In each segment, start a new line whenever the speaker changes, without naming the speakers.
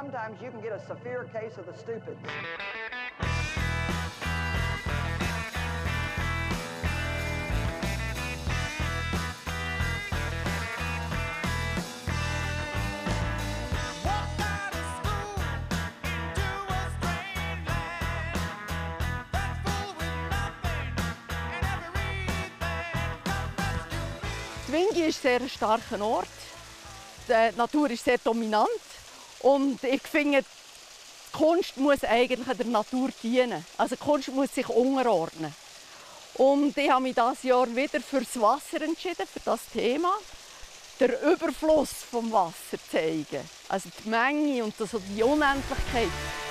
sometimes you can get a severe case of the stupids.
Wingi ist ein sehr starker Ort. Die Natur ist sehr dominant. Und ich finde, die Kunst muss eigentlich der Natur dienen. Also die Kunst muss sich unterordnen. Und ich habe mich dieses Jahr wieder für das Wasser entschieden, für das Thema. Der Überfluss vom Wasser zeigen. Also die Menge und also die Unendlichkeit.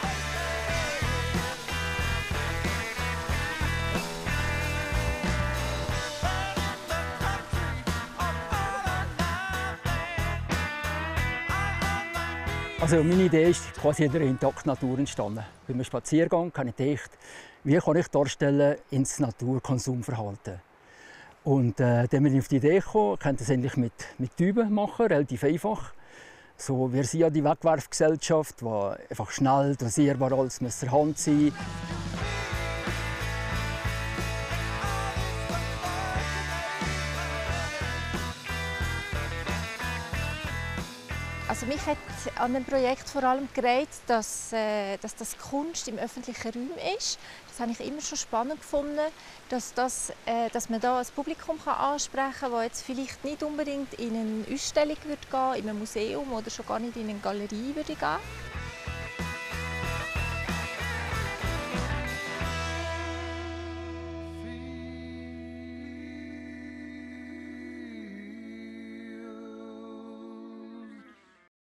Also meine Idee ist quasi in der intakten Natur entstanden. Bei einem Spaziergang habe ich gedacht, wie kann ich darstellen ins Naturkonsumverhalten. Und dann bin ich auf die Idee gekommen, ich könnte das endlich mit Tüben machen, relativ einfach. So, wir sind ja die Wegwerfgesellschaft, die einfach schnell dosierbar alles zur Hand sein.
Also mich hat an dem Projekt vor allem gereizt, dass das Kunst im öffentlichen Raum ist. Das habe ich immer schon spannend gefunden, dass man da ein Publikum ansprechen kann, das jetzt vielleicht nicht unbedingt in eine Ausstellung gehen würde, in ein Museum oder schon gar nicht in eine Galerie würde gehen.